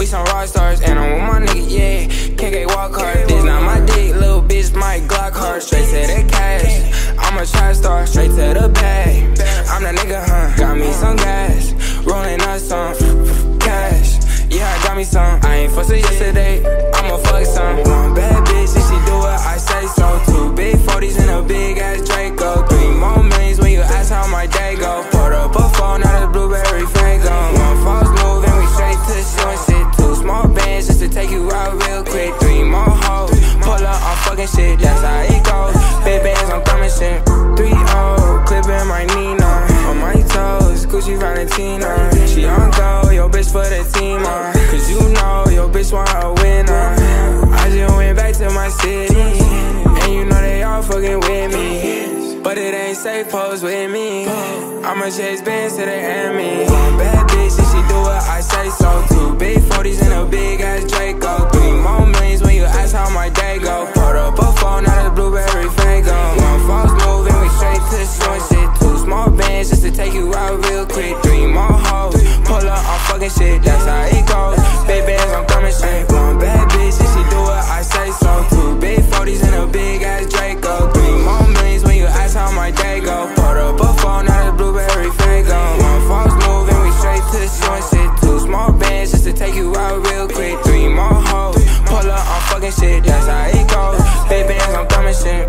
We some rock stars, and I'm with my nigga, yeah. Can't get walk hard. This not my dick, little bitch, my Glock hard. Straight to the cash. I'm a trap star, straight to the bag. I'm that nigga, huh? Got me some gas, rolling up some cash. Yeah, I got me some. I ain't fussing yesterday, I'ma fuck some. One bad bitch, and she do what I say so. 2 big 40s and a big ass Draco. 3 more millions when you ask how my day go. Poured up a phone, now the blueberry fango. One false move and we straight to shooting shit. 2 small bands just to take you out real quick. 3 more hoes, pull up on fucking shit, that's how it goes. Big bands, I'm thumbing shit. 3-0, clipping my Nina. On my toes, Gucci Valentina. She on go, yo bitch for the team, cause you know your bitch want a winner. I just went back to my city, and you know they all fucking with me. But it ain't safe, pose with me. I'ma chase bands to the enemy. One bad bitch, and she do what I say so.